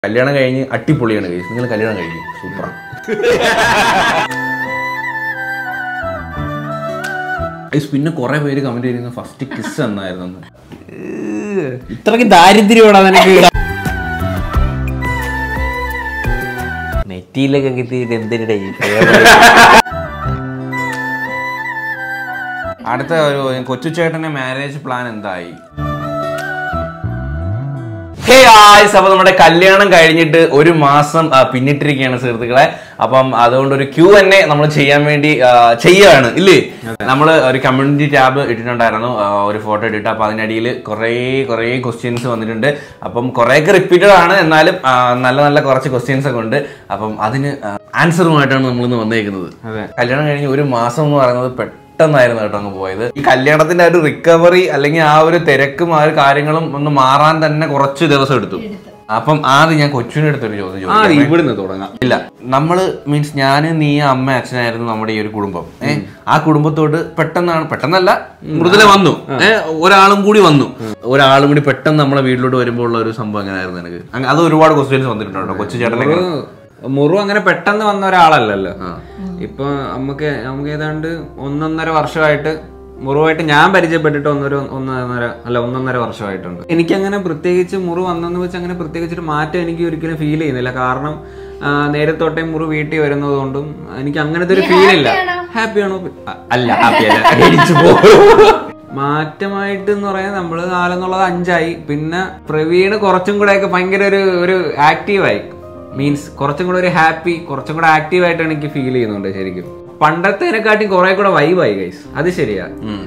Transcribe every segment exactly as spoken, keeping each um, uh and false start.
കല്യാണം കഴിഞ്ഞ് അടിപൊളിയാണ് ഗൈസ്. നിങ്ങൾ കല്യാണം കഴിക്കും, സൂപ്പറാണ്. പിന്നെ കുറെ പേര് കമന്റ് ചെയ്യുന്ന ഫസ്റ്റ് കിസ് എന്നായിരുന്നു. ഇത്രക്ക് ദാരിദ്ര്യമാണോ നിനക്ക്? നെറ്റിയിലൊക്കെ കിട്ടിയിട്ട് എന്തിനിടെ അടുത്ത ഒരു കൊച്ചു ചേട്ടന്റെ മാരേജ് പ്ലാൻ എന്തായി? അപ്പൊ നമ്മുടെ കല്യാണം കഴിഞ്ഞിട്ട് ഒരു മാസം പിന്നിട്ടിരിക്കുകയാണ് സുഹൃത്തുക്കളെ. അപ്പം അതുകൊണ്ട് ഒരു ക്യൂ തന്നെ നമ്മൾ ചെയ്യാൻ വേണ്ടി ചെയ്യാണ് ഇല്ലേ. നമ്മൾ ഒരു കമ്മ്യൂണിറ്റി ടാബ് ഇട്ടിട്ടുണ്ടായിരുന്നു, ഒരു ഫോട്ടോ ഇട്ടിട്ട്. അപ്പൊ അതിനടിയിൽ കുറെ കുറെ ക്വസ്റ്റ്യൻസ് വന്നിട്ടുണ്ട്. അപ്പം കുറെയൊക്കെ റിപ്പീറ്റഡ് ആണ്, എന്നാലും നല്ല നല്ല കുറച്ച് ക്വസ്റ്റ്യൻസ് ഒക്കെ ഉണ്ട്. അപ്പം അതിന് ആൻസറുമായിട്ടാണ് നമ്മളിന്ന് വന്നേക്കുന്നത്. കല്യാണം കഴിഞ്ഞ് ഒരു മാസം എന്ന് പറയുന്നത് പെട്ടെന്നായിരുന്നു കേട്ടോ അങ്ങ് പോയത്. ഈ കല്യാണത്തിന്റെ ഒരു റിക്കവറി അല്ലെങ്കിൽ ആ ഒരു തിരക്കും ആ ഒരു കാര്യങ്ങളും ഒന്ന് മാറാൻ തന്നെ കുറച്ച് ദിവസം എടുത്തു. അപ്പം ആദ്യം ഞാൻ കൊച്ചിൻ്റെ അടുത്തൊരു ചോദ്യം ചോദിച്ചു. ഇവിടുന്ന് തുടങ്ങാം. ഇല്ല, നമ്മള് മീൻസ് ഞാൻ, നീ, അമ്മ, അച്ഛനായിരുന്നു നമ്മുടെ ഈ ഒരു കുടുംബം. ഏഹ് ആ കുടുംബത്തോട് പെട്ടെന്നാണ്, പെട്ടെന്നല്ല മൃദുല വന്നു, ഏഹ് ഒരാളും കൂടി വന്നു. ഒരാളും കൂടി പെട്ടെന്ന് നമ്മളെ വീട്ടിലോട്ട് വരുമ്പോൾ ഉള്ള ഒരു സംഭവം എങ്ങനെയായിരുന്നു എനിക്ക്? അത് ഒരുപാട് ക്വസ്റ്റ്യൻസ് വന്നിട്ടുണ്ടോ കൊച്ചു ചേട്ടനെ? മുറു അങ്ങനെ പെട്ടെന്ന് വന്ന ഒരാളല്ലല്ലോ. ഇപ്പൊ നമുക്ക് നമുക്ക് ഏതാണ്ട് ഒന്നൊന്നര വർഷമായിട്ട് മുറുവായിട്ട് ഞാൻ പരിചയപ്പെട്ടിട്ട് ഒന്നൊരു ഒന്നൊന്നര അല്ല ഒന്നൊന്നര വർഷമായിട്ടുണ്ട്. എനിക്കങ്ങനെ പ്രത്യേകിച്ച് മുറു വന്നെന്ന് വെച്ച് അങ്ങനെ പ്രത്യേകിച്ചൊരു മാറ്റം എനിക്ക് ഒരിക്കലും ഫീൽ ചെയ്യുന്നില്ല. കാരണം നേരത്തോട്ടേ മുറു വീട്ടിൽ വരുന്നത് കൊണ്ടും എനിക്ക് അങ്ങനത്തെ ഒരു ഫീൽ ഇല്ല. ഹാപ്പിയാണോ? അല്ല, ഹാപ്പിയല്ല. മാറ്റമായിട്ട് എന്ന് പറയാൻ നമ്മള് നാലെന്നുള്ളത് അഞ്ചായി. പിന്നെ പ്രവീണ് കുറച്ചും കൂടെ ഒക്കെ ഭയങ്കര ഒരു ഒരു ആക്റ്റീവായി. മീൻസ് കുറച്ചും കൂടെ ഒരു ഹാപ്പി, കുറച്ചും കൂടെ ആക്റ്റീവ് ആയിട്ടാണ് എനിക്ക് ഫീൽ ചെയ്യുന്നുണ്ട്. ശരിക്കും പണ്ടത്തേനെക്കാട്ടി കുറെ കൂടെ വൈബായി ഗൈസ്. അത് ശരിയാ.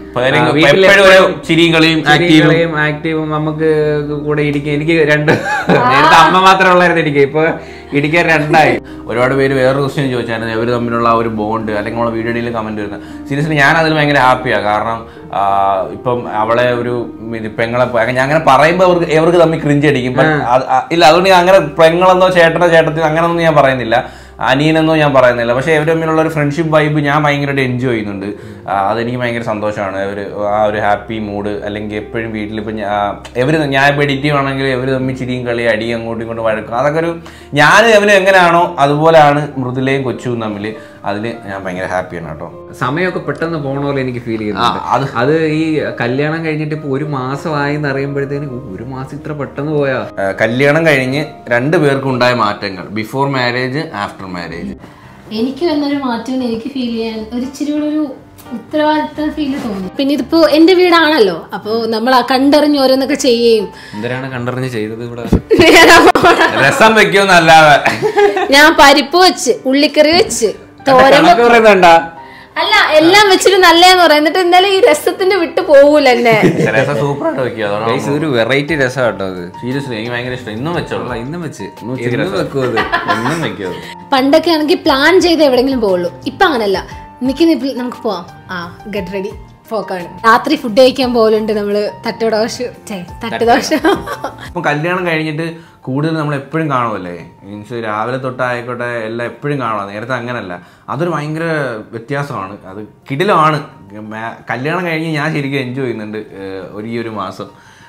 ചിരിയും ആക്റ്റീവും നമുക്ക് കൂടെ ഇരിക്കുക. എനിക്ക് രണ്ട് നേരത്തെ അമ്മ മാത്രമേ ഉള്ളായിരുന്നു എനിക്ക്, ഇപ്പൊ ഇടിക്കാൻ രണ്ടായി. ഒരുപാട് പേര് വേറൊരു ക്വസ്റ്റ്യൻ ചോദിച്ചായിരുന്നു, ഇവർ തമ്മിലുള്ള ആ ഒരു ബോണ്ട് അല്ലെങ്കിൽ നമ്മളെ വീഡിയോയിൽ കമന്റ് വരുന്നത്. സീരിയസ്ലി ഞാൻ അതിൽ ഭയങ്കര ഹാപ്പിയാണ്. കാരണം ഇപ്പം അവളെ ഒരു പെങ്ങളെ ഞാൻ അങ്ങനെ പറയുമ്പോൾ അവർക്ക് എവർക്ക് തമ്മിൽ ക്രിഞ്ച് അടിക്കും. ഇല്ല, അതുകൊണ്ട് ഞാൻ അങ്ങനെ പെങ്ങളെന്നോ ചേട്ടനോ ചേട്ടത്തിനോ അങ്ങനെയൊന്നും ഞാൻ പറയുന്നില്ല, അനിയനെന്നോ ഞാൻ പറയുന്നില്ല. പക്ഷെ ഇവർ തമ്മിലുള്ള ഒരു ഫ്രണ്ട്ഷിപ്പ് വൈബ് ഞാൻ ഭയങ്കരമായിട്ട് എൻജോയ് ചെയ്യുന്നുണ്ട്. അതെനിക്ക് ഭയങ്കര സന്തോഷമാണ്. ഒരു ആ ഒരു ഹാപ്പി മൂഡ്. അല്ലെങ്കിൽ എപ്പോഴും വീട്ടിൽ ഇപ്പം എവർ ഞാൻ ഇപ്പോൾ എഡിറ്റീവ് ആണെങ്കിൽ എവർ തമ്മിൽ ചിരിയും കളി അടി അങ്ങോട്ടും ഇങ്ങോട്ടും വഴക്കും. അതൊക്കെ ഒരു ഞാൻ എവനും എങ്ങനെയാണോ അതുപോലെയാണ് മൃദുലയും കൊച്ചും തമ്മിൽ. അതിന് ഞാൻ ഭയങ്കര ഹാപ്പിയാണ് കേട്ടോ. സമയമൊക്കെ പെട്ടെന്ന് പോണ പോലെ എനിക്ക് ഫീൽ ചെയ്യുന്നുണ്ട്. അത് അത് ഈ കല്യാണം കഴിഞ്ഞിട്ട് ഇപ്പൊ ഒരു മാസമായി എന്ന് അറിയുമ്പോഴത്തേന് ഒരു മാസം ഇത്ര പെട്ടെന്ന് പോയാ. കല്യാണം കഴിഞ്ഞ് രണ്ടു പേർക്കും ഉണ്ടായ മാറ്റങ്ങൾ, ബിഫോർ മാരേജ്, ആഫ്റ്റർ മാരേജ്. എനിക്ക് വന്നൊരു മാറ്റം എനിക്ക് ഫീൽ ചെയ്യാൻ ഒരു ഇച്ചിരി കൂടെ ഒരു ഉത്തരവാദിത്തം ഫീല് തോന്നി. പിന്നെ ഇതിപ്പോ എന്റെ വീടാണല്ലോ, അപ്പൊ നമ്മൾ കണ്ടറിഞ്ഞ് ഓരോന്നൊക്കെ ചെയ്യും. എന്തിനാണ് കണ്ടറിഞ്ഞ് ചെയ്തത്? ഇവിടെ രസം വെക്കുന്നല്ലാതെ ഞാൻ പരിപ്പ് വെച്ച്, ഉള്ളിക്കറി വെച്ച്, തോരൻ അല്ല എല്ലാം വെച്ചിട്ട് നല്ലതെന്ന് പറയാം. എന്നിട്ട് എന്തായാലും ഈ രസത്തിന്റെ വിട്ട് പോകൂല എന്നെ. സൂപ്പറായിട്ട് വെക്കുക. ഒരു വെറൈറ്റി രസം കേട്ടോ അത്. സീരിയസ്ലി എനിക്ക് ഭയങ്കര ഇഷ്ടം. ഇന്നും വെച്ചോളൂ. ഇന്നും വെച്ച് എന്നും വെക്കുക. പണ്ടൊക്കെ ആണെങ്കിൽ പ്ലാൻ ചെയ്ത് എവിടെങ്കിലും പോകുള്ളൂ. ഇപ്പൊ അങ്ങനല്ല, നിൽക്കുന്ന നമുക്ക് പോവാം, ആ ഗെറ്റ് റെഡി പോക്കാണ്. രാത്രി ഫുഡ് കഴിക്കാൻ പോലുണ്ട് നമ്മള്. തട്ടുദോശ തട്ടുദോശ ഇപ്പൊ കല്യാണം കഴിഞ്ഞിട്ട് കൂടുതൽ നമ്മൾ എപ്പോഴും കാണുമല്ലേ. മീൻസ് രാവിലെ തൊട്ടായിക്കോട്ടെ എല്ലാം എപ്പോഴും കാണാം. നേരത്തെ അങ്ങനല്ല. അതൊരു ഭയങ്കര വ്യത്യാസമാണ്. അത് കിടിലമാണ്. കല്യാണം കഴിഞ്ഞ് ഞാൻ ശരിക്കും എൻജോയ് ചെയ്യുന്നുണ്ട് ഒരു ഈ ഒരു മാസം.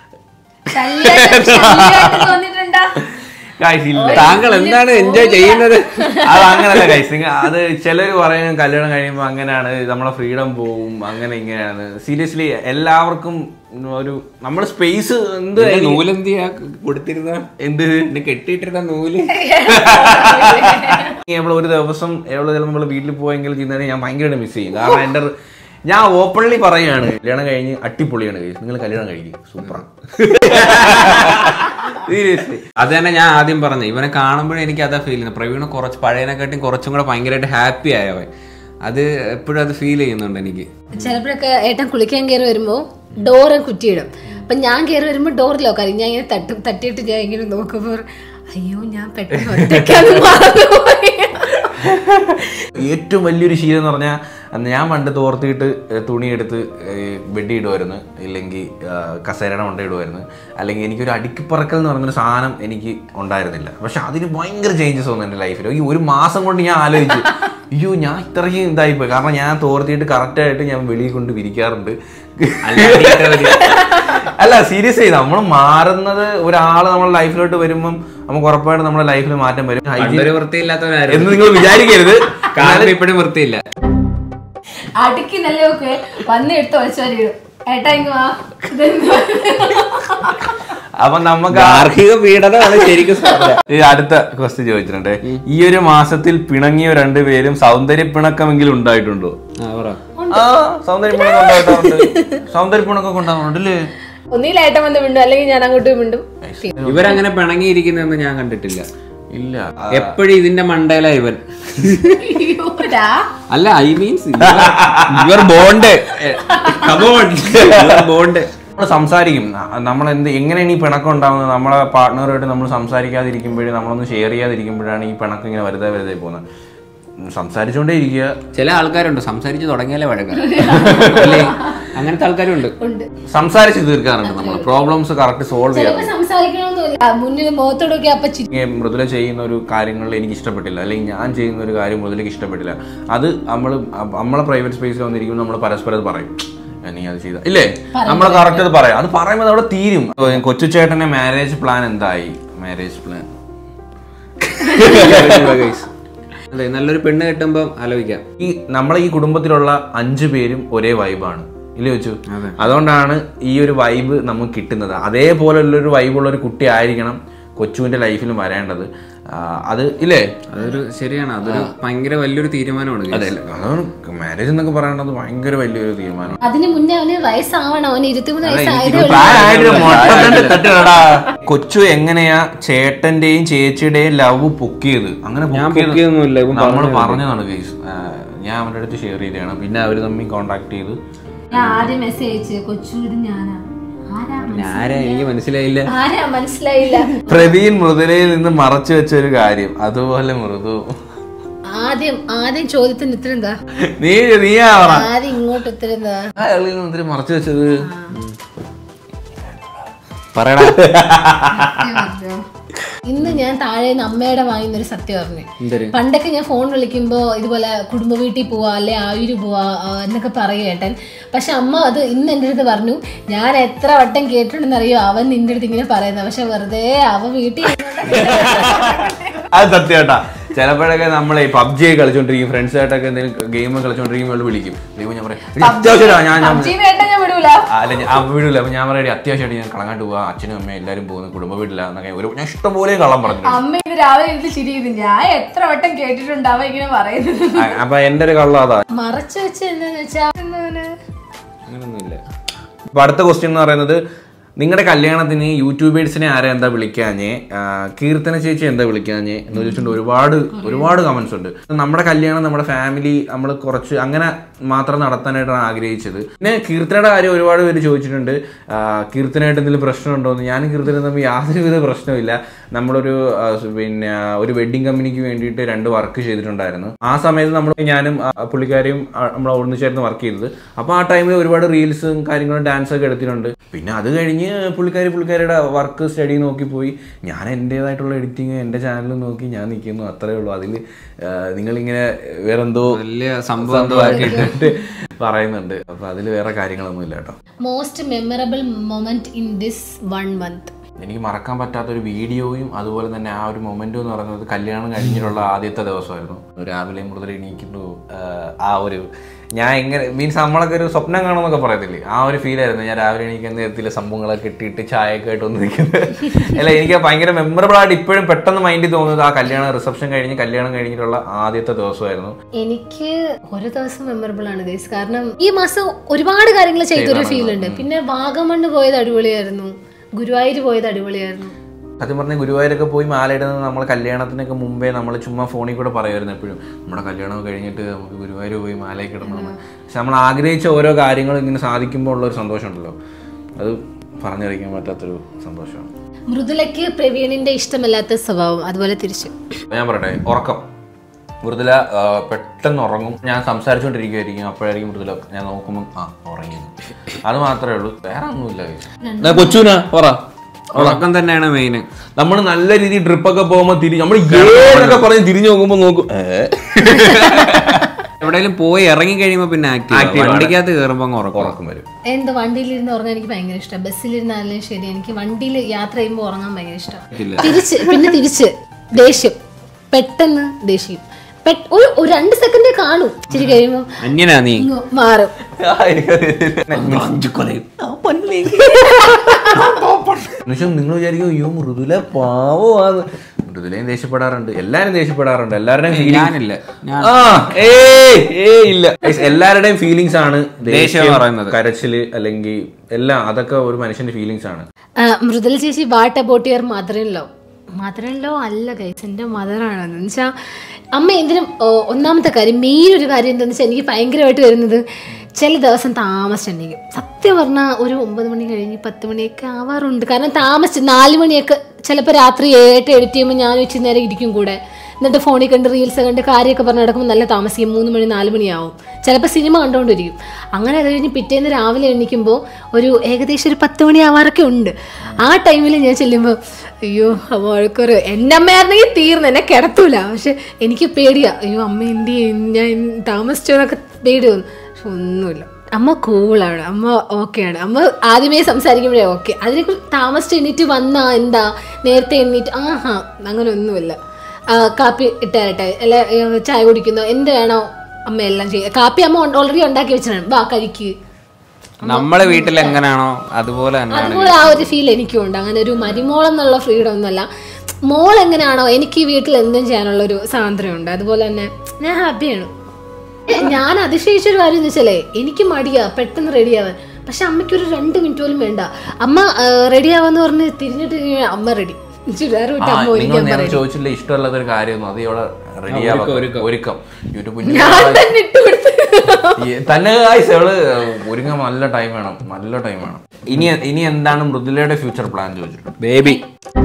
താങ്കൾ എന്താണ് എൻജോയ് ചെയ്യുന്നത്? അത് അങ്ങനല്ല ഗൈസ്. അത് ചിലർ പറയും കല്യാണം കഴിയുമ്പോൾ അങ്ങനെയാണ്, നമ്മളെ ഫ്രീഡം പോവും, അങ്ങനെ ഇങ്ങനെയാണ്. സീരിയസ്ലി എല്ലാവർക്കും ഒരു നമ്മുടെ സ്പേസ്. എന്ത് നൂലെന്തിയാ കൊടുത്തിരുന്ന? എന്ത് കെട്ടിയിട്ടിരുന്ന നൂല്? എവിടെ ഒരു ദിവസം എവിടെ നമ്മൾ വീട്ടിൽ പോയെങ്കിൽ ചെയ്യുന്നതിന് ഞാൻ ഭയങ്കരമായിട്ട് മിസ് ചെയ്യും. കാരണം എൻ്റെ ഞാൻ ഓപ്പൺലി പറയുകയാണ്, കല്യാണം കഴിഞ്ഞ് അടിപൊളിയാണ് ഗൈസ്. നിങ്ങൾ കല്യാണം കഴിക്കും, സൂപ്പറാണ്. സീരിയസ്ലി അത് തന്നെ ഞാൻ ആദ്യം പറഞ്ഞു. ഇവനെ കാണുമ്പോഴേ എനിക്ക് അതാ ഫീൽ ചെയ്യുന്നത്. പ്രവീണ് കുറച്ച് പഴയതിനെക്കാട്ടും കുറച്ചും കൂടെ ഭയങ്കരമായിട്ട് ഹാപ്പി ആയവൻ. അത് എപ്പോഴും അത് ഫീൽ ചെയ്യുന്നുണ്ട് എനിക്ക്. ചിലപ്പോഴൊക്കെ ഏട്ടൻ കുളിക്കാൻ കയറി വരുമ്പോ ഡോറ് കുറ്റിയിടും. അപ്പൊ ഞാൻ കയറി വരുമ്പോ ഡോർ ലോക്കായി. ഞാൻ ഇങ്ങനെ തട്ടും തട്ടിയിട്ട് ഞാൻ ഇങ്ങനെ നോക്കുമ്പോ അയ്യോ ഞാൻ പെട്ടെന്ന് ഒറ്റയ്ക്കാന്ന് മറന്നുപോയി. ഏറ്റവും വലിയൊരു ശീലം എന്ന് പറഞ്ഞാൽ ഞാൻ പണ്ട് തോർത്തിയിട്ട് തുണിയെടുത്ത് ബെഡ് ഇടുമായിരുന്നു, ഇല്ലെങ്കിൽ കസേരയുടെ കൊണ്ട ഇടുമായിരുന്നു, അല്ലെങ്കിൽ എനിക്കൊരു അടുക്കിപ്പറക്കൽ എന്ന് പറഞ്ഞൊരു സാധനം എനിക്ക് ഉണ്ടായിരുന്നില്ല. പക്ഷെ അതിന് ഭയങ്കര ചേഞ്ചസ് വന്നു എൻ്റെ ലൈഫിൽ. ഈ ഒരു മാസം കൊണ്ട് ഞാൻ ആലോചിച്ചു, അയ്യോ ഞാൻ ഇത്രയും ഇതായിപ്പോയി. കാരണം ഞാൻ തോർത്തിയിട്ട് കറക്റ്റായിട്ട് ഞാൻ വെളിയിൽ കൊണ്ട് വിരിക്കാറുണ്ട്. അല്ല സീരിയസ്ലി നമ്മൾ മാറുന്നത്, ഒരാള് നമ്മുടെ ലൈഫിലോട്ട് വരുമ്പം നമുക്ക് ഉറപ്പായിട്ട് നമ്മുടെ ലൈഫിൽ മാറ്റം വരും. എന്ന് നിങ്ങൾ വിചാരിക്കരുത്, കാരണം ഇപ്പോഴും വൃത്തിയില്ല. അടുക്കി നല്ല ഒക്കെ വന്ന് എടുത്ത് വെച്ചാലും ഏട്ടാ ഇങ്ങ് വാ. അപ്പൊ നമുക്ക് ഗാർഹിക പീഡനമാണ് ശരിക്കും. ഈ അടുത്ത ക്വസ്റ്റ്യൻ ചോദിച്ചിട്ടുണ്ട്, ഈ ഒരു മാസത്തിൽ പിണങ്ങിയ രണ്ടുപേരും സൗന്ദര്യ പിണക്കമെങ്കിലും ഉണ്ടായിട്ടുണ്ടോ? ആ സൗന്ദര്യ പിണക്കം ഉണ്ടായിട്ടുണ്ട്. സൗന്ദര്യ പിണക്കൊക്കെ ഉണ്ടാവുന്നുണ്ട് അല്ലേ? ഒന്നിലേട്ടം വന്ന് മിണ്ടും, അല്ലെങ്കിൽ ഞാൻ അങ്ങോട്ട് മിണ്ടും. ഇവരങ്ങനെ പിണങ്ങിയിരിക്കുന്നതെന്ന് ഞാൻ കണ്ടിട്ടില്ല. ഇല്ല, എപ്പോഴും ഇതിന്റെ മണ്ടയില ഇവൻ. അല്ല I means your bond bond നമ്മൾ സംസാരിക്കും. നമ്മൾ എന്ത് എങ്ങനെയാണ് ഈ പിണക്കം ഉണ്ടാകുന്നത്? നമ്മളെ പാർട്ട്ണറുമായിട്ട് നമ്മൾ സംസാരിക്കാതിരിക്കുമ്പോഴും നമ്മളൊന്ന് ഷെയർ ചെയ്യാതിരിക്കുമ്പോഴാണ് ഈ പിണക്കം ഇങ്ങനെ വെറുതെ വെറുതെ പോകുന്നത്. സംസാരിച്ചുകൊണ്ടേ ഇരിക്കുക. ചില ആൾക്കാരുണ്ട് സംസാരിച്ച് തുടങ്ങിയാലേ വഴങ്ങാം, അല്ലേ? അങ്ങനത്തെ ആൾക്കാരുണ്ട്. സംസാരിച്ച് തീർക്കാറുണ്ട് നമ്മൾ പ്രോബ്ലംസ് കറക്റ്റ് സോൾവ് ചെയ്യാം. മൃദുല ചെയ്യുന്ന ഒരു കാര്യങ്ങളിൽ എനിക്ക് ഇഷ്ടപ്പെട്ടില്ല, അല്ലെങ്കിൽ ഞാൻ ചെയ്യുന്ന ഒരു കാര്യം മൃദുലയ്ക്ക് ഇഷ്ടപ്പെട്ടില്ല. അത് നമ്മൾ നമ്മളെ പ്രൈവറ്റ് സ്പേസിൽ വന്നിരിക്കുമ്പോൾ നമ്മൾ പരസ്പരം അത് പറയും, നീ അത് ചെയ്ത ഇല്ലേ, നമ്മൾ കറക്റ്റ് അത് പറയാം. അത് പറയുമ്പോൾ അവിടെ തീരും. കൊച്ചു ചേട്ടന്റെ മാരേജ് പ്ലാൻ എന്തായി? മാരേജ് പ്ലാൻ അതെ, നല്ലൊരു പെണ്ണ് കിട്ടുമ്പോ ആലോചിക്കാം. ഈ നമ്മളെ ഈ കുടുംബത്തിലുള്ള അഞ്ചു പേരും ഒരേ വൈബാണ് ഇല്ലേ വെച്ചു? അതുകൊണ്ടാണ് ഈ ഒരു വൈബ് നമുക്ക് കിട്ടുന്നത്. അതേപോലെയുള്ളൊരു വൈബുള്ള ഒരു കുട്ടി ആയിരിക്കണം കൊച്ചുവിന്റെ ലൈഫിലും വരേണ്ടത്. അത് ഇല്ലേ? അതൊരു ശരിയാണ്, അതൊരു ഭയങ്കര വലിയൊരു തീരുമാനമാണ്. അതെ, അതാണ് മാരേജ് എന്നൊക്കെ പറയേണ്ടത് ഭയങ്കര വലിയൊരു തീരുമാനം. അതിന് മുന്നേ അവന് വയസ്സാവണം, അവന് ഇരുപത്തിമൂന്ന് വയസ്സായടാ. കൊച്ചു എങ്ങനെയാ ചേട്ടന്റെയും ചേച്ചിയുടെയും ലവ് പൊക്കിയത്? അങ്ങനെ നമ്മൾ പറഞ്ഞതാണ് ഗൈസ്. ഞാൻ അവരുടെ അടുത്ത് ഷെയർ ചെയ്തതാണ്. പിന്നെ അവര് തമ്മിൽ കോണ്ടാക്ട് ചെയ്ത് ആദ്യം മെസ്സേജ് അയച്ച് കൊച്ചു ഞാനാ എനിക്ക് മനസ്സിലായില്ല മനസ്സിലായില്ല പ്രവീൺ മൃദുലയിൽ നിന്ന് മറച്ചു വെച്ച ഒരു കാര്യം, അതുപോലെ മൃദു ആദ്യം ആദ്യം ചോദ്യത്തിന് ഉത്തരം എന്താ? നീ നീയാ ആദ്യം ഇങ്ങോട്ട് ഉത്തരം എന്താ? എന്തിനാ മറച്ചു വെച്ചത്? പറയടാ. ഇന്ന് ഞാൻ താഴെ നിന്ന് അമ്മയുടെ വാങ്ങിന്നൊരു സത്യം പറഞ്ഞു. പണ്ടൊക്കെ ഞാൻ ഫോൺ വിളിക്കുമ്പോ ഇതുപോലെ കുടുംബ വീട്ടിൽ പോവാ അല്ലെ ആയൂര് പോവാ എന്നൊക്കെ പറയും ഏട്ടൻ. പക്ഷെ അമ്മ അത് ഇന്ന് എൻ്റെ അടുത്ത് പറഞ്ഞു. ഞാൻ എത്ര വട്ടം കേട്ടിട്ടുണ്ടെന്ന് അറിയോ അവൻ നിന്റെ അടുത്ത് ഇങ്ങനെ പറയുന്നത്. പക്ഷെ വെറുതെ അവൻ വീട്ടിൽ അത് സത്യമായിട്ടാ. ചിലപ്പോഴൊക്കെ നമ്മളെ പബ്ജി കളിച്ചോണ്ടിരിക്കും, ഫ്രണ്ട്സായിട്ടൊക്കെ എന്തെങ്കിലും ഗെയിം കളിച്ചോണ്ടിരിക്കുമ്പോൾ വിളിക്കും. ഞാൻ പറയും അത്യാവശ്യമായിട്ടാ, ഞാൻ വിടൂല. അപ്പൊ ഞാൻ പറയാം അത്യാവശ്യമായിട്ട് ഞാൻ കളങ്ങാട്ട് പോവാ, അച്ഛനും അമ്മയും എല്ലാരും പോകുന്നു കുടുംബ വീട്ടില എന്നൊക്കെ ഒരു ഞാൻ ഇഷ്ടംപോലെ കള്ളം പറഞ്ഞു. അമ്മ ഇത് രാവിലെ എനിക്ക് ശരിയായിരുന്നു. ഞാൻ എത്ര വട്ടം കേട്ടിട്ടുണ്ട് അവ ഇങ്ങനെ പറയുന്നത്. അപ്പൊ എന്റെ ഒരു കള്ളം അതാ. മറച്ചു വെച്ച് എന്താന്ന് വെച്ചാ അങ്ങനൊന്നുമില്ല. അപ്പൊ അടുത്ത ക്വസ്റ്റ്യൻ എന്ന് പറയുന്നത്, നിങ്ങളുടെ കല്യാണത്തിന് യൂട്യൂബേഴ്സിനെ ആരെ എന്താ വിളിക്കാഞ്ഞേ, കീർത്തന ചേച്ചി എന്താ വിളിക്കാഞ്ഞേ എന്ന് ചോദിച്ചിട്ടുണ്ട്. ഒരുപാട് ഒരുപാട് കമന്റ്സ് ഉണ്ട്. നമ്മുടെ കല്യാണം നമ്മുടെ ഫാമിലി നമ്മൾ കുറച്ച് അങ്ങനെ മാത്രം നടത്താനായിട്ടാണ് ആഗ്രഹിച്ചത്. പിന്നെ കീർത്തനയുടെ കാര്യം ഒരുപാട് പേര് ചോദിച്ചിട്ടുണ്ട്, കീർത്തനായിട്ട് എന്തെങ്കിലും പ്രശ്നമുണ്ടോ എന്ന്. ഞാനും കീർത്തന തമ്മിൽ യാതൊരുവിധ പ്രശ്നമില്ല. നമ്മളൊരു പിന്നെ ഒരു വെഡിങ് കമ്പനിക്ക് വേണ്ടിയിട്ട് രണ്ട് വർക്ക് ചെയ്തിട്ടുണ്ടായിരുന്നു. ആ സമയത്ത് നമ്മൾ ഞാനും പുള്ളിക്കാരെയും നമ്മൾ ഒന്നിച്ചായിരുന്നു വർക്ക് ചെയ്തത്. അപ്പോൾ ആ ടൈമിൽ ഒരുപാട് റീൽസും കാര്യങ്ങളും ഡാൻസൊക്കെ എടുത്തിട്ടുണ്ട്. പിന്നെ അത് കഴിഞ്ഞ് പുള്ളിക്കാരി പുള്ളിക്കാരിയുടെ വർക്ക് സ്റ്റഡി നോക്കി പോയി. ഞാൻ എൻ്റേതായിട്ടുള്ള എഡിറ്റിങ് എൻ്റെ ചാനൽ നോക്കി ഞാൻ നിൽക്കുന്നു, അത്രേ ഉള്ളൂ. അതിൽ നിങ്ങളിങ്ങനെ വേറെന്തോ വലിയ സംഭവമാക്കിയിട്ട് പറയുന്നുണ്ട്. അപ്പൊ അതിൽ വേറെ കാര്യങ്ങളൊന്നും ഇല്ല കേട്ടോ. Most memorable moment in this one month. എനിക്ക് മറക്കാൻ പറ്റാത്തൊരു വീഡിയോയും അതുപോലെ തന്നെ ആ ഒരു മൊമെന്റും എന്ന് പറയുന്നത് കല്യാണം കഴിഞ്ഞിട്ടുള്ള ആദ്യത്തെ ദിവസമായിരുന്നു. രാവിലെ മുതൽ എണീക്കുന്നു, ആ ഒരു ഞാൻ എങ്ങനെ മീൻസ് നമ്മളൊക്കെ ഒരു സ്വപ്നം കാണുമെന്നൊക്കെ പറയത്തില്ലേ, ആ ഒരു ഫീൽ ആയിരുന്നു. ഞാൻ രാവിലെ എണീക്കുന്ന നേരത്തിലെ സംഭവങ്ങളൊക്കെ ഇട്ടിട്ട് ചായയൊക്കെ ആയിട്ട് ഒന്ന് നിൽക്കുന്നത്. അല്ല, എനിക്ക് ഭയങ്കര മെമ്മറബിൾ ആയിട്ട് ഇപ്പോഴും പെട്ടെന്ന് മൈൻഡിൽ തോന്നുന്നത് ആ കല്യാണം റിസപ്ഷൻ കഴിഞ്ഞ് കല്യാണം കഴിഞ്ഞിട്ടുള്ള ആദ്യത്തെ ദിവസമായിരുന്നു. എനിക്ക് ഒരു ദിവസം മെമ്മറബിൾ ആണ് ഗൈസ്. കാരണം ഈ മാസം ഒരുപാട് കാര്യങ്ങൾ ചെയ്തൊരു ഫീൽ ഉണ്ട്. പിന്നെ വാഗമണ്ണ് പോയത് അടിപൊളിയായിരുന്നു, ഗുരുവായൂർ പോയത് അടിപൊളിയായിരുന്നു. സത്യം പറഞ്ഞാൽ ഗുരുവായൂരൊക്കെ പോയി മാലയിടുന്നത് നമ്മൾ കല്യാണത്തിനൊക്കെ മുമ്പേ നമ്മൾ ചുമ്മാ ഫോണിൽ കൂടെ പറയുമായിരുന്നു എപ്പോഴും, നമ്മുടെ കല്യാണം കഴിഞ്ഞിട്ട് നമുക്ക് ഗുരുവായൂർ പോയി മാലയൊക്കെ ഇടണമെന്ന്. പക്ഷെ നമ്മൾ ആഗ്രഹിച്ച ഓരോ കാര്യങ്ങളും ഇങ്ങനെ സാധിക്കുമ്പോൾ ഉള്ളൊരു സന്തോഷമുണ്ടല്ലോ, അത് പറഞ്ഞറിയിക്കാൻ പറ്റാത്തൊരു സന്തോഷമാണ്. മൃദുലയ്ക്ക് പ്രവീണിന്റെ ഇഷ്ടമല്ലാത്ത സ്വഭാവം, അതുപോലെ തിരിച്ചു ഞാൻ പറയട്ടെ, ഉറക്കം. മൃദുല പെട്ടെന്ന് ഉറങ്ങും. ഞാൻ സംസാരിച്ചുകൊണ്ടിരിക്കുമായിരിക്കും, അപ്പോഴായിരിക്കും മൃദുല ഞാൻ നോക്കുമ്പോൾ ആ ഉറങ്ങിയത്. അത് മാത്രമേ ഉള്ളൂ, വേറെ ഒന്നുമില്ല. കൊച്ചുനാ പറ. ഉറക്കം തന്നെയാണ് മെയിൻ. നമ്മൾ നല്ല രീതിയിൽ ട്രിപ്പൊക്കെ പോകുമ്പോൾ തിരി നമ്മൾ ഏതൊക്കെ പറഞ്ഞ് തിരിഞ്ഞു നോക്കുമ്പോൾ നോക്കും എവിടെയെങ്കിലും പോയി ഇറങ്ങി കഴിയുമ്പോൾ പിന്നെ വണ്ടിക്കകത്ത് കയറുമ്പോൾ ഉറക്കം വരും. എന്താ വണ്ടിയിലിരുന്ന് ഉറങ്ങാൻ എനിക്ക് ഭയങ്കര ഇഷ്ടം. ബസ്സിലിരുന്നാലും ശരി, എനിക്ക് വണ്ടിയിൽ യാത്ര ചെയ്യുമ്പോൾ ഉറങ്ങാൻ ഭയങ്കര ഇഷ്ടം. തിരിച്ച് പിന്നെ തിരിച്ച് ദേഷ്യം, പെട്ടെന്ന് ദേഷ്യം ഒരു രണ്ട് സെക്കൻഡേ കാണും, ഇച്ചിരി കഴിയുമ്പോ അന്യനാ നീ മാറും. നിങ്ങൾ വിചാരിക്കും അയ്യോ മൃദുല പാവമാണ്. മൃദുലയും ദേഷ്യപ്പെടാറുണ്ട്, എല്ലാരും ദേഷ്യപ്പെടാറുണ്ട്, എല്ലാവരുടെയും എല്ലാവരുടെയും ഫീലിങ്സ് ആണ് ദേഷ്യം പറയുന്നത്, കരച്ചില് അല്ലെങ്കിൽ എല്ലാം. അതൊക്കെ ഒരു മനുഷ്യന്റെ ഫീലിങ്സ് ആണ്. മൃദുല ചേച്ചി what about your mother in law? Mother in law അല്ല ഗൈസ്, എൻ്റെ മദറാണെന്ന് വെച്ചാൽ അമ്മ എന്തിനും. ഒന്നാമത്തെ കാര്യം, മെയിൻ ഒരു കാര്യം എന്താണെന്ന് വെച്ചാൽ എനിക്ക് ഭയങ്കരമായിട്ട് വരുന്നത് ചില ദിവസം താമസിച്ചിട്ടുണ്ടെങ്കിൽ, സത്യം പറഞ്ഞാൽ ഒരു ഒമ്പത് മണി കഴിഞ്ഞ് പത്ത് മണിയൊക്കെ ആവാറുണ്ട്. കാരണം താമസിച്ച് നാല് മണിയൊക്കെ ചിലപ്പോൾ രാത്രി ഏട്ട് എഡിറ്റ് ചെയ്യുമ്പോൾ ഞാൻ വെച്ച് നേരെ ഇരിക്കും കൂടെ, എന്നിട്ട് ഫോണിൽ കണ്ട് റീൽസ് കണ്ട് കാര്യമൊക്കെ പറഞ്ഞ് നടക്കുമ്പോൾ നല്ല താമസിക്കും. മൂന്ന് മണി നാല് മണിയാവും, ചിലപ്പോൾ സിനിമ കണ്ടുകൊണ്ടിരിക്കും. അങ്ങനെ അത് കഴിഞ്ഞ് പിറ്റേന്ന് രാവിലെ എണ്ണിക്കുമ്പോൾ ഒരു ഏകദേശം ഒരു പത്ത് മണി ആവാറൊക്കെ ഉണ്ട്. ആ ടൈമിൽ ഞാൻ ചെല്ലുമ്പോൾ അയ്യോ അമ്മ വഴക്കൊരു, എൻ്റെ അമ്മയായിരുന്നെങ്കിൽ തീർന്ന് എന്നെ കിടത്തൂല. പക്ഷെ എനിക്ക് പേടിയാ, അയ്യോ അമ്മ എന്ത് ചെയ്യും, ഞാൻ താമസിച്ചോ എന്നൊക്കെ പേടി തോന്നും. പക്ഷെ ഒന്നുമില്ല, അമ്മ കൂളാണ്, അമ്മ ഓക്കെയാണ്. അമ്മ ആദ്യമേ സംസാരിക്കുമ്പോഴേ ഓക്കെ. അതിനെക്കുറിച്ച് താമസിച്ച് എണ്ണീറ്റ് വന്നാ എന്താ, നേരത്തെ എണ്ണീറ്റ് ആഹാ അങ്ങനെ ഒന്നുമില്ല. കാപ്പി ഇട്ടേരട്ടെ അല്ലെ ചായ കുടിക്കുന്നോ എന്ത് വേണോ അമ്മ എല്ലാം ചെയ്യുക. കാപ്പി അമ്മ ഓൾറെഡി ഉണ്ടാക്കി വെച്ചിട്ടാണ്, ബാ കഴിക്ക്. നമ്മളെ വീട്ടിൽ എങ്ങനെയാണോ അതുപോലെ അതുപോലെ ആ ഒരു ഫീൽ എനിക്കും ഉണ്ട്. അങ്ങനെ ഒരു മരുമോളെന്നുള്ള ഫ്രീഡം ഒന്നുമല്ല, മോൾ എങ്ങനെയാണോ എനിക്ക് വീട്ടിൽ എന്തും ചെയ്യാനുള്ള ഒരു സ്വാതന്ത്ര്യമുണ്ട്. അതുപോലെ തന്നെ ഞാൻ ഹാപ്പിയാണ്. ഞാൻ അതിശയിച്ചൊരു കാര്യം എന്ന് വെച്ചാലേ, എനിക്ക് മടിയാ പെട്ടെന്ന് റെഡിയാവാൻ. പക്ഷെ അമ്മയ്ക്കൊരു രണ്ട് മിനിറ്റ് പോലും വേണ്ട. അമ്മ റെഡിയാവാന്ന് പറഞ്ഞ് തിരിഞ്ഞിട്ട് അമ്മ റെഡി. ചോദിച്ചില്ല ഇഷ്ടമുള്ളത് ഒരു കാര്യമൊന്നും അത് ഇവിടെ റെഡിയാവാം ഒരുക്കം യൂട്യൂബ് തന്നെ. അവള് ഒരുങ്ങാൻ നല്ല ടൈം വേണം, നല്ല ടൈം വേണം. ഇനി ഇനി എന്താണ് മൃദുലയുടെ ഫ്യൂച്ചർ പ്ലാൻ ചോദിച്ചിട്ട്? ബേബി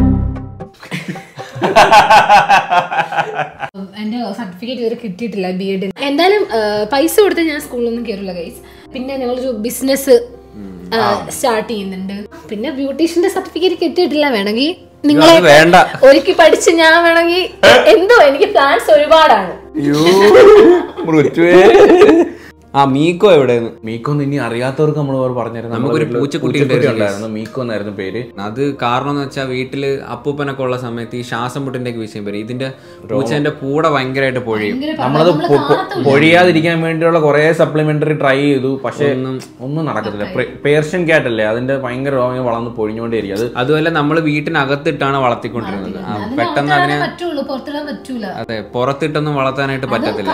എന്റെ സർട്ടിഫിക്കറ്റ് ഇതുവരെ കിട്ടിയിട്ടില്ല ബി എഡിന്. എന്തായാലും പൈസ കൊടുത്ത് ഞാൻ സ്കൂളിലൊന്നും കയറില്ല ഗൈസ്. പിന്നെ ഞങ്ങളൊരു ബിസിനസ് സ്റ്റാർട്ട് ചെയ്യുന്നുണ്ട്. പിന്നെ ബ്യൂട്ടീഷ്യന്റെ സർട്ടിഫിക്കറ്റ് കിട്ടിയിട്ടില്ല, വേണമെങ്കിൽ നിങ്ങളെ ഒരുക്കി പഠിച്ച് ഞാൻ വേണമെങ്കിൽ എന്തോ എനിക്ക് പ്ലാൻസ് ഒരുപാടാണ്. ആ മീക്കോ എവിടെയെന്ന്? മീക്കോ ഇനി അറിയാത്തവർക്ക് നമ്മൾ പറഞ്ഞിരുന്നു, നമുക്കൊരു പൂച്ചക്കുട്ടി ഉണ്ടായിരുന്നു, മീക്കോ എന്നായിരുന്നു പേര്. അത് കാരണം എന്ന് വെച്ചാൽ വീട്ടില് അപ്പൂപ്പനൊക്കെ ഉള്ള സമയത്ത് ഈ ശ്വാസം മുട്ടിന്റെ വിഷയം വരും. ഇതിന്റെ പൂച്ചന്റെ പൂട ഭയങ്കരമായിട്ട് പൊഴിയും. നമ്മളത് പൊഴിയാതിരിക്കാൻ വേണ്ടിയുള്ള കുറെ സപ്ലിമെന്ററി ട്രൈ ചെയ്തു, പക്ഷെ ഒന്നും നടക്കത്തില്ല. പേർഷ്യൻ ക്യാറ്റ് അല്ലേ, അതിന്റെ ഭയങ്കര രോഗം വളർന്ന് പൊഴിഞ്ഞുകൊണ്ടേയിരിക്കും. അത് അതുപോലെ നമ്മൾ വീട്ടിനകത്തിട്ടാണ് വളർത്തിക്കൊണ്ടിരുന്നത്. പെട്ടെന്ന് അതിനെ അതെ പുറത്തിട്ടൊന്നും വളർത്താനായിട്ട് പറ്റത്തില്ല.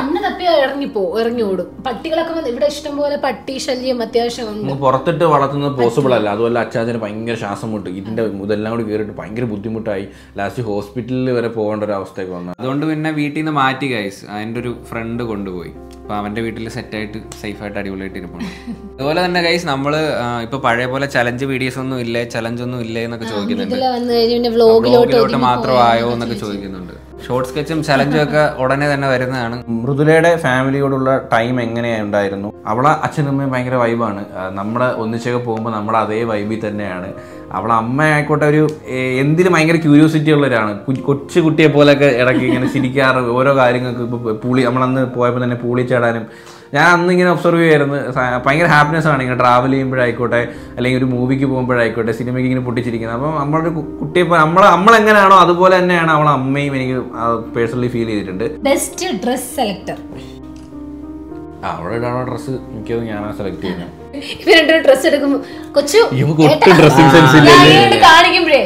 ഇവിടെ ഇഷ്ടംപോലെ പട്ടി ശല്യം അത്യാവശ്യം പുറത്തിട്ട് വളർത്തുന്നത് പോസിബിൾ അല്ല. അതുപോലെ അച്ചാച്ചന് ഭയങ്കര ശ്വാസം മുട്ട്, ഇതിന്റെ ഇതെല്ലാം കൂടി കയറിയിട്ട് ഭയങ്കര ബുദ്ധിമുട്ടായി. ലാസ്റ്റ് ഹോസ്പിറ്റലിൽ വരെ പോകേണ്ട ഒരു അവസ്ഥയൊക്കെ വന്നു. അതുകൊണ്ട് പിന്നെ വീട്ടിൽ നിന്ന് മാറ്റി ഗൈസ്. അതിന്റെ ഒരു ഫ്രണ്ട് കൊണ്ടുപോയി. അപ്പൊ അവന്റെ വീട്ടിൽ സെറ്റായിട്ട് സേഫായിട്ട് അടിപൊളിയായിട്ട് ഇരിപ്പുണ്ട്. അതുപോലെ തന്നെ ഗൈസ് നമ്മള് ഇപ്പൊ പഴയ പോലെ ചലഞ്ച് വീഡിയോസ് ഒന്നും ഇല്ലേ, ചലഞ്ച് ഒന്നും ഇല്ലേ എന്നൊക്കെ ചോദിക്കുന്നുണ്ട്. വ്ലോഗിലോട്ട് മാത്രമായോ എന്നൊക്കെ ചോദിക്കുന്നുണ്ട്. ഷോർട്ട് സ്കെച്ചും ചലഞ്ചും ഒക്കെ ഉടനെ തന്നെ വരുന്നതാണ്. മൃദുലയുടെ ഫാമിലിയോടുള്ള ടൈം എങ്ങനെയുണ്ടായിരുന്നു? അവളെ അച്ഛനമ്മയും ഭയങ്കര വൈബാണ്. നമ്മളെ ഒന്നിച്ചൊക്കെ പോകുമ്പോൾ നമ്മളെ അതേ വൈബിൽ തന്നെയാണ്. അവളെ അമ്മ ആയിക്കോട്ടെ ഒരു എന്തിനും ഭയങ്കര ക്യൂരിയോസിറ്റി ഉള്ളവരാണ്. കൊച്ചു കുട്ടിയെ പോലെയൊക്കെ ഇടയ്ക്ക് ഇങ്ങനെ ചിരിക്കാറ്, ഓരോ കാര്യങ്ങൾക്ക്. ഇപ്പോൾ പൂളി നമ്മളന്ന് പോയപ്പോൾ തന്നെ പൂളി ചാടാനും ഞാൻ അന്ന് ഇങ്ങനെ ഒബ്സർവ് ചെയ്യായിരുന്നു. ഭയങ്കര ഹാപ്പിനെസ് ആണ് ഇങ്ങനെ ട്രാവൽ ചെയ്യുമ്പോഴായിക്കോട്ടെ അല്ലെങ്കിൽ ഒരു മൂവിക്ക് പോകുമ്പോഴായിക്കോട്ടെ സിനിമയ്ക്ക് ഇങ്ങനെ പൊട്ടിച്ചിരിക്കുന്നത്. അപ്പം നമ്മളൊരു കുട്ടിയെ നമ്മളെ നമ്മളെങ്ങനെയാണോ അതുപോലെ തന്നെയാണ് അവളെ അമ്മയും എനിക്ക് പേഴ്സണലി ഫീൽ ചെയ്തിട്ടുണ്ട്. ബെസ്റ്റ് ഡ്രസ് സെലക്ടർ അവിടെ ഇടാനുള്ള ഡ്രസ്സ് എനിക്കത് ഞാനാ സെലക്ട് ചെയ്യുന്നത്. ഇവരുടെ ഡ്രസ് എടുക്കുമ്പോൾ കൊച്ചു ഡ്രസ്സിംഗ് സെൻസ് ഇല്ല കാണിക്കുമ്പോഴേ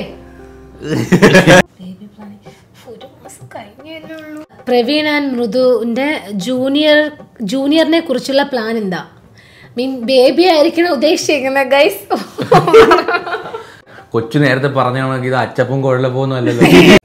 പ്രവീൺ ആൻഡ് മൃദുവിന്റെ ജൂനിയർ ജൂനിയറിനെ കുറിച്ചുള്ള പ്ലാൻ എന്താ? മീൻ ബേബി ആയിരിക്കണം ഉദ്ദേശിക്കുന്നത് ഗൈസ്. കൊച്ചു നേരത്തെ പറഞ്ഞാണെങ്കിൽ ഇത് അച്ചപ്പും കുഴലപ്പോന്നും അല്ലല്ലോ.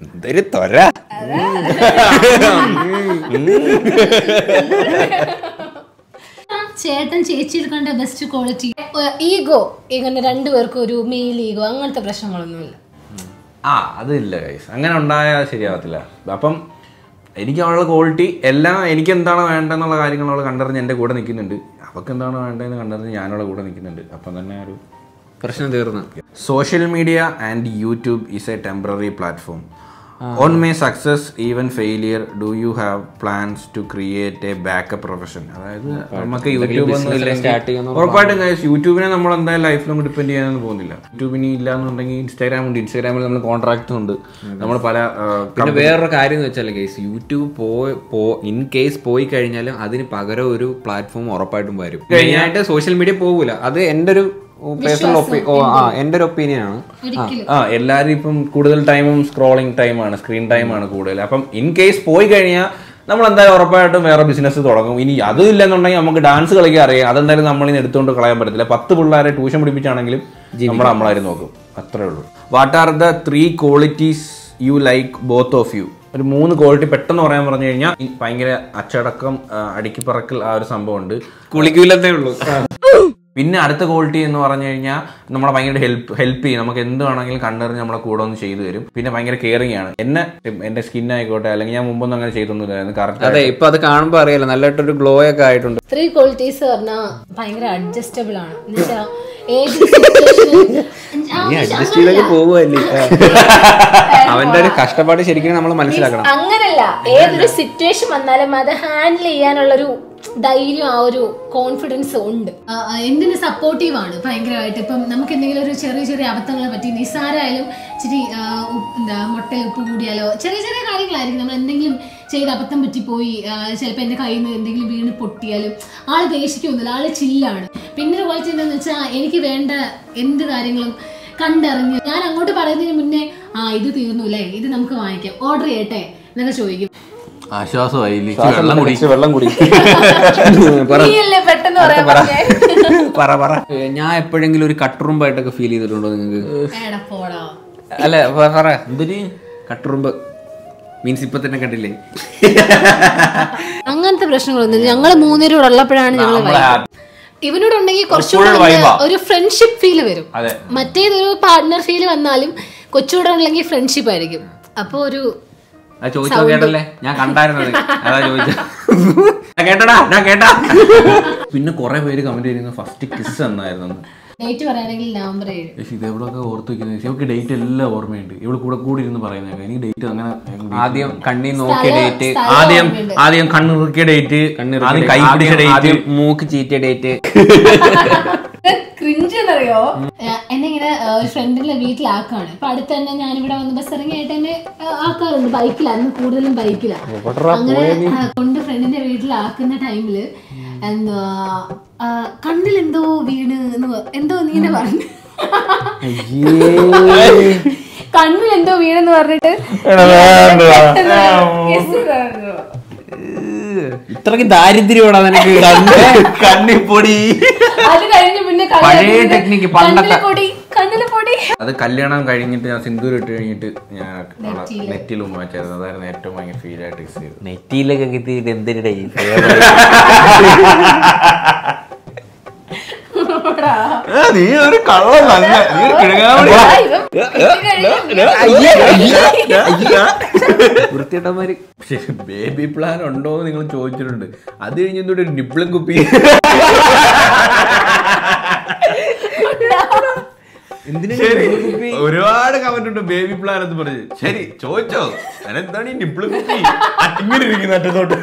ചേട്ടൻ ചേച്ചിയിൽ കണ്ട ബെസ്റ്റ് ക്വാളിറ്റി ഈഗോ. ഇങ്ങനെ രണ്ടുപേർക്കും ഒരു മെയിൽ ഈഗോ അങ്ങനത്തെ പ്രശ്നങ്ങളൊന്നുമില്ല. ആ അതില്ല ഗൈസ്, അങ്ങനെ ഉണ്ടായാൽ ശരിയാവത്തില്ല. അപ്പം എനിക്ക് അവളുടെ ക്വാളിറ്റി എല്ലാം എനിക്ക് എന്താണ് വേണ്ടതെന്നുള്ള കാര്യങ്ങൾ അവൾ കണ്ടറിഞ്ഞ് എൻ്റെ കൂടെ നിൽക്കുന്നുണ്ട്. അവൾക്ക് എന്താണ് വേണ്ടതെന്ന് കണ്ടറിഞ്ഞ് ഞാനവളുടെ കൂടെ നിൽക്കുന്നുണ്ട്. അപ്പം തന്നെ ഒരു പ്രശ്നം തീർന്നു. Social media and YouTube is a temporary platform. On my success, even failure, do you have plans to create a backup profession? അതായത് നമുക്ക് യൂട്യൂബ് ഒന്നും ഇല്ലെങ്കിൽ ഉറപ്പായിട്ടും യൂട്യൂബിനെ നമ്മൾ എന്തായാലും ലൈഫിലും ഡിപ്പെൻഡ് ചെയ്യാനൊന്നും പോകുന്നില്ല. യൂട്യൂബിന് ഇല്ല എന്നുണ്ടെങ്കിൽ ഇൻസ്റ്റാഗ്രാം ഉണ്ട്. ഇൻസ്റ്റാഗ്രാമിൽ നമ്മൾ കോൺട്രാക്ട് ഉണ്ട്. നമ്മൾ പല പിന്നെ വേറൊരു കാര്യം എന്ന് വെച്ചാൽ കേസ് യൂട്യൂബ് പോയി ഇൻ കേസ് പോയി കഴിഞ്ഞാലും അതിന് പകരം ഒരു പ്ലാറ്റ്ഫോം ഉറപ്പായിട്ടും വരും. മെയിനായിട്ട് സോഷ്യൽ മീഡിയ പോകൂല. അത് എൻ്റെ ഒരു പേഴ്സണൽ എന്റെ ഒരു ഒപ്പീനിയൻ ആണ്. ആ എല്ലാവരും ഇപ്പം കൂടുതൽ ടൈമും സ്ക്രോളിംഗ് ടൈമാണ്, സ്ക്രീൻ ടൈമാണ് കൂടുതൽ. അപ്പം ഇൻ കേസ് പോയി കഴിഞ്ഞാൽ നമ്മൾ എന്തായാലും ഉറപ്പായിട്ടും വേറെ ബിസിനസ് തുടങ്ങും. ഇനി അതും ഇല്ലെന്നുണ്ടെങ്കിൽ നമുക്ക് ഡാൻസ് കളിക്കാൻ അറിയാം. അതെന്തായാലും നമ്മളിന്ന് എടുത്തുകൊണ്ട് കളയാൻ പറ്റത്തില്ല. പത്ത് പിള്ളേരെ ട്യൂഷൻ പഠിപ്പിച്ചാണെങ്കിലും നമ്മൾ നമ്മളാരും നോക്കും. അത്രേ ഉള്ളൂ. What are the three qualities you like both of you? ഒരു മൂന്ന് ക്വാളിറ്റി പെട്ടെന്ന് പറയാൻ പറഞ്ഞു കഴിഞ്ഞാൽ ഭയങ്കര അച്ചടക്കം, അടുക്കിപ്പറക്കൽ, ആ ഒരു സംഭവം ഉണ്ട്. കുളിക്കൂലത്തേ ഉള്ളൂ. പിന്നെ അടുത്ത ക്വാളിറ്റി എന്ന് പറഞ്ഞു കഴിഞ്ഞാൽ നമ്മളെ ഭയങ്കര ഹെൽപ്പ് ഹെൽപ്പ് ചെയ്യും. നമുക്ക് എന്ത് വേണമെങ്കിലും കണ്ടറിഞ്ഞ് നമ്മളെ കൂടെ ഒന്ന് ചെയ്തു തരും. പിന്നെ ഭയങ്കര കെയറിങ് ആണ്. എന്നെ എന്റെ സ്കിൻ ആയിക്കോട്ടെ, അല്ലെങ്കിൽ ഞാൻ മുമ്പൊന്നും അങ്ങനെ ചെയ്തൊന്നുമില്ലായിരുന്നു. കറക്റ്റ്. അതെ, ഇപ്പൊ അത് കാണുമ്പോൾ അറിയാലോ, നല്ലതായിട്ടൊരു ഗ്ലോ ഒക്കെ ആയിട്ടുണ്ട്. ത്രീ ക്വാളിറ്റീസ് പറഞ്ഞാൽ ഭയങ്കര അഡ്ജസ്റ്റബിൾ ആണ്. അവന്റെ ഒരു കഷ്ടപ്പാട് ശരിക്കും നമ്മൾ മനസ്സിലാക്കണം. അങ്ങനല്ല, ഏതൊരു സിറ്റുവേഷൻ വന്നാലും അത് ഹാൻഡിൽ ചെയ്യാനുള്ളൊരു ധൈര്യം, ആ ഒരു കോൺഫിഡൻസ് ഉണ്ട്. എന്തിന് സപ്പോർട്ടീവ് ആണ് ഭയങ്കരമായിട്ട്. ഇപ്പം നമുക്ക് എന്തെങ്കിലും ഒരു ചെറിയ ചെറിയ അബദ്ധങ്ങളെ പറ്റി, നിസ്സാരമായാലും ഇച്ചിരി എന്താ മുട്ടയിൽ ഉപ്പ് കൂടിയാലോ, ചെറിയ ചെറിയ കാര്യങ്ങളായിരിക്കും. നമ്മൾ എന്തെങ്കിലും ചെയ്ത് അബദ്ധം പറ്റിപ്പോയി, ചിലപ്പോൾ എൻ്റെ കയ്യിൽ നിന്ന് എന്തെങ്കിലും വീണ് പൊട്ടിയാലും ആള് ദേഷിക്കൊന്നുമില്ല, ആള് ചില്ലാണ്. പിന്നെ ഒരു ക്വാളിറ്റി എന്താണെന്ന് വെച്ചാൽ എനിക്ക് വേണ്ട എന്ത് കാര്യങ്ങളും കണ്ടറിഞ്ഞ് ഞാൻ അങ്ങോട്ട് പറയുന്നതിന് മുന്നേ ആ ഇത് തീർന്നു അല്ലേ, ഇത് നമുക്ക് വാങ്ങിക്കാം, ഓർഡർ ചെയ്യട്ടെ എന്നൊക്കെ ചോദിക്കും. ആശ്വാസമായി. വെള്ളം കുടി. ഞാൻ എപ്പോഴെങ്കിലും ഒരു കട്ടുറുമ്പായിട്ടൊക്കെ ഫീൽ ചെയ്തിട്ടുണ്ടോ നിങ്ങൾക്ക്? അല്ല പറ, എന്തൊരു കട്ടുറുമ്പ് മീൻസ് ഇപ്പൊ തന്നെ കണ്ടില്ലേ? അങ്ങനത്തെ പ്രശ്നങ്ങളൊന്നും ഞങ്ങള് മൂന്നുപേരോട് ഉള്ളപ്പോഴാണ് ഞങ്ങൾ ഇവനോടുണ്ടെങ്കിൽ കുറച്ചുകൂടെ ഒരു ഫ്രണ്ട്ഷിപ്പ് ഫീൽ വരും. മറ്റേതൊരു പാർട്ട്ണർ ഫീൽ വന്നാലും കൊച്ചുകൂടെ ഉണ്ടെങ്കിൽ ഫ്രണ്ട്ഷിപ്പ് ആയിരിക്കും. അപ്പൊ ഒരു ചോദിച്ചോ കേട്ടല്ലേ, ഞാൻ കണ്ടായിരുന്നത് അതാ ചോദിച്ച കേട്ടടാ ഞാൻ കേട്ടാ. പിന്നെ കുറെ പേര് കമന്റ് ചെയ്യുന്ന ഫസ്റ്റ് കിസ് എന്നായിരുന്നു. ഡേറ്റ് പറയുകയാണെങ്കിൽ നവംബർ ഏഴ്. ഇതെവിടെയൊക്കെ ഓർത്ത് വെക്കുന്നത്? ഇവർക്ക് ഡേറ്റ് എല്ലാം ഓർമ്മയുണ്ട്. ഇവിടെ കൂടെ കൂടി ഇരുന്ന് പറയുന്നത് എനിക്ക് ഡേറ്റ് അങ്ങനെ. ആദ്യം കണ്ണി നോക്കിയ ഡേറ്റ്, ആദ്യം ആദ്യം കണ്ണുറുക്കിയ ഡേറ്റ്, ആദ്യം കൈ പിടിച്ച ഡേറ്റ്, മൂക്ക് ചീറ്റിയ ഡേറ്റ്. ക്രിഞ്ചെന്നറിയോ, എന്നെ ഇങ്ങനെ ഒരു ഫ്രണ്ടിന്റെ വീട്ടിലാക്കാണ്. അപ്പൊ അടുത്ത് തന്നെ ഞാനിവിടെ വന്ന് ബസ് ഇറങ്ങിയായിട്ട് എന്നെ ആക്കാറുണ്ട്. ബൈക്കിലാണ്, കൂടുതലും ബൈക്കിലാണ്. അങ്ങനെ കൊണ്ട് ഫ്രണ്ടിന്റെ വീട്ടിലാക്കുന്ന ടൈമില് എന്താ കണ്ണിൽ എന്തോ വീണ് എന്തോ നീ എന്നെ പറഞ്ഞു, കണ്ണിൽ എന്തോ വീണെന്ന് പറഞ്ഞിട്ട് ഇത്രക്ക് ദാരിദ്ര്യമാണോ നിനക്ക്? കണ്ണിപ്പൊടി. അത് കഴിഞ്ഞ് പിന്നെ പഴയ ടെക്നിക്ക് പണ്ടത്തെ കണ്ണില് പൊടി. അത് കല്യാണം കഴിഞ്ഞിട്ട് ഞാൻ സിന്ദൂരം ഇട്ട് കഴിഞ്ഞിട്ട് ഞാൻ നെറ്റിയിൽ ഉമ്മാച്ചായിരുന്നു. അതായിരുന്നു ഏറ്റവും ഭയങ്കര ഫീൽ ആയിട്ട് കിസ് ചെയ്തത്. നെറ്റിയിലൊക്കെ കിട്ടിയിട്ട് എന്തിനിട നീ ഒരു കള്ളല്ല. വൃത്തിയിട്ടമാര്. പക്ഷെ ബേബി പ്ലാൻ ഉണ്ടോ എന്ന് നിങ്ങൾ ചോദിച്ചിട്ടുണ്ട്. അത് കഴിഞ്ഞ് എന്തുകൊണ്ട് ഒരു നിപ്പിളും കുപ്പി ഒരുപാട് കമന്റ് ഉണ്ട് ബേബി പ്ലാൻ എന്ന് പറഞ്ഞ്. ശരി ചോദിച്ചോ, അതെന്താണ് ഈ നിപ്പിളും കുപ്പി ഇങ്ങനെ ഇരിക്കുന്ന അറ്റത്തോട്ട്?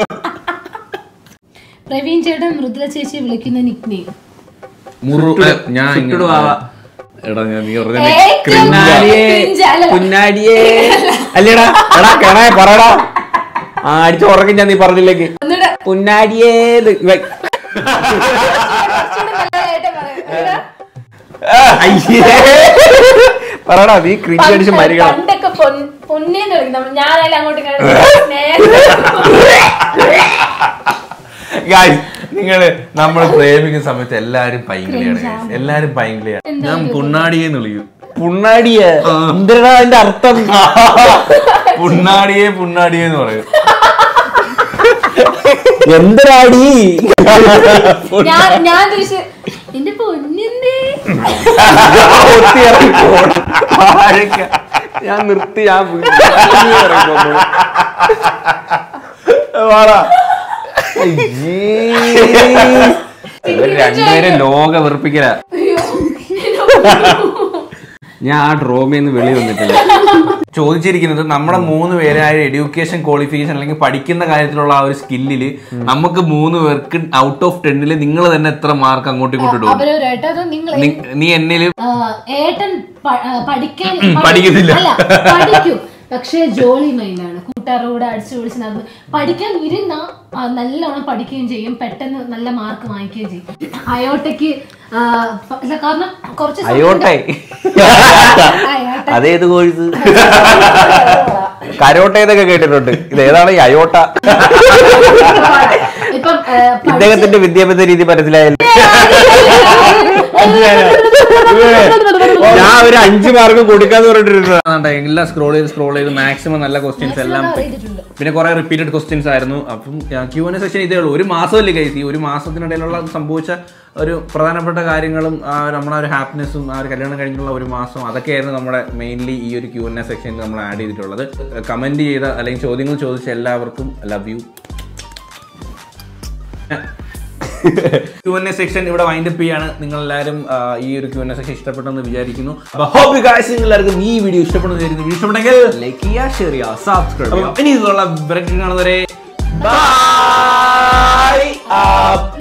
പ്രവീൺ ചേട്ടൻ മൃദുല ചേച്ചി വിളിക്കുന്ന നിക്നെയിം കുന്നാടിയേ അല്ലേടാ? എടാ കേണേ പറയടാ, അടിച്ച ഉറക്കം ഞാൻ നീ പറഞ്ഞില്ലേക്ക് കുന്നാടിയേ. പറയടാ, നീ ക്രിഞ്ച് അടിച്ച് മരിക്കണം. നിങ്ങള് നമ്മൾ പ്രേമിക്കുന്ന സമയത്ത് എല്ലാരും പൈങ്കിളിയാണ്, എല്ലാരും പൈങ്കിളിയാണ്. ഞാൻ പുണ്ണാടിയെന്ന് വിളിക്കും. പുണ്ണാടിയെ എന്തിനാ അതിന്റെ അർത്ഥം? പുണ്ണാടിയെ പുണ്ണാടിയെന്ന് പറയും. എന്തിനാടി? ഞാൻ എന്റെ പൊന്നിന്റെ ഞാൻ നിർത്തി ഞാൻ രണ്ടുപേരെ ലോക വെറുപ്പിക്കല. ഞാൻ ആ ഡ്രോമേന്ന് വെളി വന്നിട്ടില്ല. ചോദിച്ചിരിക്കുന്നത് നമ്മുടെ മൂന്ന് പേരായ എഡ്യൂക്കേഷൻ ക്വാളിഫിക്കേഷൻ അല്ലെങ്കിൽ പഠിക്കുന്ന കാര്യത്തിലുള്ള ആ ഒരു സ്കില്ലില് നമുക്ക് മൂന്ന് പേർക്ക് ഔട്ട് ഓഫ് ടെന്നില് നിങ്ങൾ തന്നെ എത്ര മാർക്ക് അങ്ങോട്ടും ഇങ്ങോട്ടും ഇടും? നീ എന്നില് പഠിക്കത്തില്ല, പഠിക്കും പക്ഷെ ജോളി മൈൻഡാണ്. കൂട്ടുകാരുടെ കൂടെ അടിച്ചു പൊളിച്ച് നടന്ന് പഠിക്കാൻ ഇരുന്ന നല്ലോണം പഠിക്കുകയും ചെയ്യും, പെട്ടെന്ന് നല്ല മാർക്ക് വാങ്ങിക്കുകയും ചെയ്യും. അയോട്ടയ്ക്ക് കാരണം കുറച്ച് അതേത് കോഴ്സ് കരോട്ടേതൊക്കെ കേട്ടിട്ടുണ്ട്. ഇത് ഏതാണ് ഈ അയോട്ട? ഇപ്പം ഇദ്ദേഹത്തിന്റെ വിദ്യാഭ്യാസ രീതി മനസ്സിലായല്ലോ. ഞാൻ ഒരു അഞ്ചു മാർക്ക് കൊടുക്കാന്ന് പറഞ്ഞിട്ടിരുന്നത്. എല്ലാം സ്ക്രോൾ ചെയ്ത് സ്ക്രോൾ ചെയ്ത് മാക്സിമം നല്ല ക്വസ്റ്റ്യൻസ് എല്ലാം, പിന്നെ കുറെ റിപ്പീറ്റഡ് ക്വസ്റ്റ്യൻസ് ആയിരുന്നു. അപ്പം ക്യൂ ആൻഡ് എ സെക്ഷൻ ഇതേ ഉള്ളൂ. ഒരു മാസമല്ലേ കൈസി, ഒരു മാസത്തിനിടയിലുള്ള സംഭവിച്ച ഒരു പ്രധാനപ്പെട്ട കാര്യങ്ങളും നമ്മുടെ ഒരു ഹാപ്പിനെസ്സും ആ ഒരു കല്യാണം കഴിഞ്ഞുള്ള ഒരു മാസം, അതൊക്കെയായിരുന്നു നമ്മുടെ മെയിൻലി ഈ ഒരു ക്യൂ ആൻഡ് എ സെക്ഷനിൽ നമ്മൾ ആഡ് ചെയ്തിട്ടുള്ളത്. കമന്റ് ചെയ്ത അല്ലെങ്കിൽ ചോദ്യങ്ങൾ ചോദിച്ച എല്ലാവർക്കും love you. Q and A section ഇവിടെ വൈൻഡ് അപ്പ് ചെയ്യാണ്. നിങ്ങൾ എല്ലാവരും ഈ ഒരു ക്യൂ ആൻഡ് എ സെക്ഷൻ ഇഷ്ടപ്പെട്ടെന്ന് വിചാരിക്കുന്നു. അപ്പോൾ ഹോപ്പ് യു ഗൈസ് നിങ്ങൾ എല്ലാവർക്കും ഈ വീഡിയോ ഇഷ്ടപ്പെടുന്നു വിചാരിക്കുന്നു. വീഡിയോ ഇഷ്ടപ്പെട്ടെങ്കിൽ ലൈക്ക് ചെയ്യുക, ഷെയർ ചെയ്യുക, സബ്സ്ക്രൈബ് ചെയ്യുക. ഇനി ഇതുള്ള ബ്രേക്ക് കാണുന്നവരെ ബൈ.